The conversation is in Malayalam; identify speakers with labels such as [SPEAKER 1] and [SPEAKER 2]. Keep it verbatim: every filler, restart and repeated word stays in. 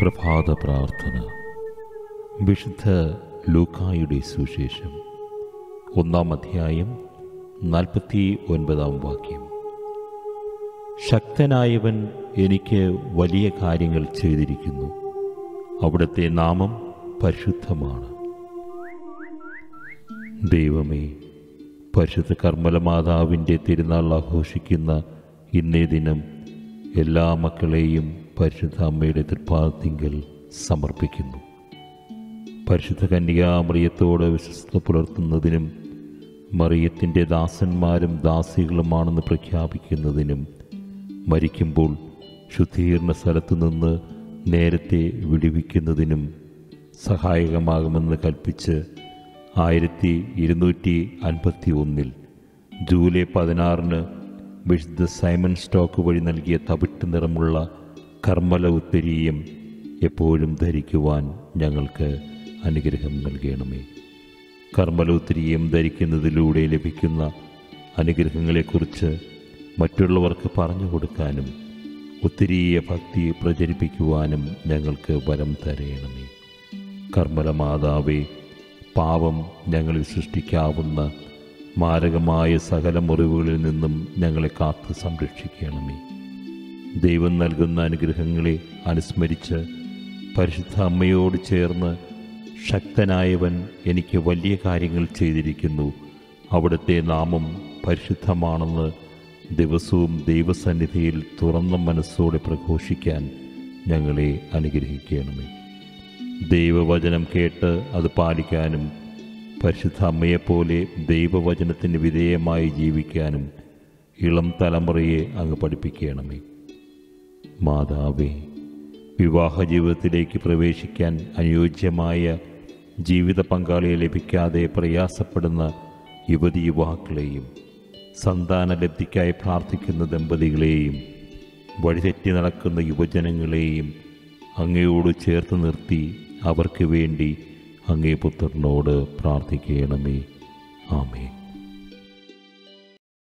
[SPEAKER 1] പ്രഭാത പ്രാർത്ഥന. വിശുദ്ധ ലൂക്കായുടെ സുവിശേഷം ഒന്നാം അധ്യായം നാൽപ്പത്തി ഒൻപതാം വാക്യം. ശക്തനായവൻ എനിക്ക് വലിയ കാര്യങ്ങൾ ചെയ്തിരിക്കുന്നു, അവിടുത്തെ നാമം പരിശുദ്ധമാണ്. ദൈവമേ, പരിശുദ്ധ കർമ്മലമാതാവിൻ്റെ തിരുനാൾ ആഘോഷിക്കുന്ന ഇന്നേ ദിനം എല്ലാ മക്കളെയും പരിശുദ്ധ അമ്മയുടെ തൃപ്പാദത്തിങ്കൽ സമർപ്പിക്കുന്നു. പരിശുദ്ധ കന്യകാമറിയത്തോട് വിശ്വസ്ത പുലർത്തുന്നതിനും മറിയത്തിൻ്റെ ദാസന്മാരും ദാസികളുമാണെന്ന് പ്രഖ്യാപിക്കുന്നതിനും മരിക്കുമ്പോൾ ശുദ്ധീകരണ സ്ഥലത്തു നിന്ന് നേരത്തെ വിടുവിക്കുന്നതിനും സഹായകമാകുമെന്ന് കൽപ്പിച്ച് ആയിരത്തി ഇരുന്നൂറ്റി അൻപത്തി ഒന്നിൽ ജൂലൈ പതിനാറിന് വിശുദ്ധ സൈമൺ സ്റ്റോക്ക് വഴി നൽകിയ തവിട്ട് നിറമുള്ള കർമ്മല ഉത്തരീയം എപ്പോഴും ധരിക്കുവാൻ ഞങ്ങൾക്ക് അനുഗ്രഹം നൽകണമേ. കർമ്മല ഉത്തരീയം ധരിക്കുന്നതിലൂടെ ലഭിക്കുന്ന അനുഗ്രഹങ്ങളെക്കുറിച്ച് മറ്റുള്ളവർക്ക് പറഞ്ഞു കൊടുക്കാനും ഉത്തരീയ ഭക്തി പ്രചരിപ്പിക്കുവാനും ഞങ്ങൾക്ക് വരം തരയണമേ. കർമ്മല മാതാവേ, പാപം ഞങ്ങളിൽ സൃഷ്ടിക്കാവുന്ന മാരകമായ സകല മുറിവുകളിൽ നിന്നും ഞങ്ങളെ കാത്ത് സംരക്ഷിക്കണമേ. ദൈവം നൽകുന്ന അനുഗ്രഹങ്ങളെ അനുസ്മരിച്ച് പരിശുദ്ധ അമ്മയോട് ചേർന്ന് ശക്തനായവൻ എനിക്ക് വലിയ കാര്യങ്ങൾ ചെയ്തിരിക്കുന്നു, അവിടുത്തെ നാമം പരിശുദ്ധമാണെന്ന് ദിവസവും ദൈവസന്നിധിയിൽ തുറന്ന മനസ്സോടെ പ്രഘോഷിക്കാൻ ഞങ്ങളെ അനുഗ്രഹിക്കണമേ. ദൈവവചനം കേട്ട് അത് പാലിക്കാനും പരിശുദ്ധ അമ്മയെപ്പോലെ ദൈവവചനത്തിന് വിധേയമായി ജീവിക്കാനും ഇളം തലമുറയെ അങ്ങ് പഠിപ്പിക്കണമേ. മാതാവേ, വിവാഹ ജീവിതത്തിലേക്ക് പ്രവേശിക്കാൻ അനുയോജ്യമായ ജീവിത പങ്കാളിയെ ലഭിക്കാതെ പ്രയാസപ്പെടുന്ന യുവതി യുവാക്കളെയും സന്താനലബ്ധിക്കായി പ്രാർത്ഥിക്കുന്ന ദമ്പതികളെയും വഴിതെറ്റി നടക്കുന്ന യുവജനങ്ങളെയും അങ്ങയോട് ചേർത്ത് നിർത്തി അവർക്ക് വേണ്ടി അങ്ങേ പുത്രനോട് പ്രാർത്ഥിക്കണമേ. ആമേൻ.